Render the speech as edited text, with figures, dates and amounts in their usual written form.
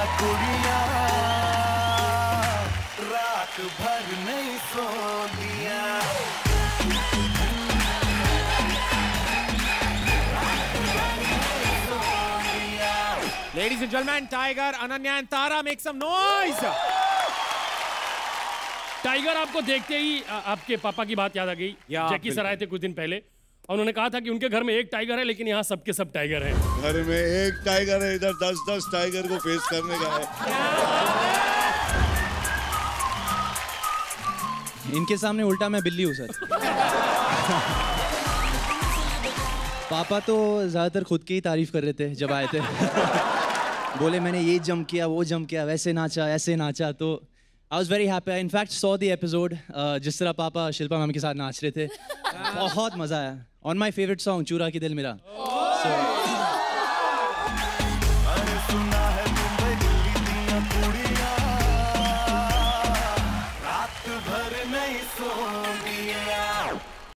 कुड़िया रात भर नहीं सो दिया। Ladies and gentlemen, Tiger, Ananya and Tara, make some noise. Tiger आपको देखते ही आपके पापा की बात याद आ गई। जैकी सर आए थे कुछ दिन पहले और उन्होंने कहा था कि उनके घर में एक टाइगर है लेकिन यहाँ सबके सब टाइगर हैं। घर में एक टाइगर है, इधर 10-10 टाइगर को फेस करने का है। इनके सामने उल्टा मैं बिल्ली हूँ सर। पापा तो ज्यादातर खुद की ही तारीफ कर रहे थे जब आए थे। बोले मैंने ये जंप किया, वो जंप किया, वैसे नाचा, ऐसे नाचा। तो I was very happy. I in fact saw the episode. जिस तरह पापा शिल्पा मैम के साथ नाच रहे थे, बहुत मजा आया। On my favorite song, चूरा की दिल मेरा। रात भर नहीं सो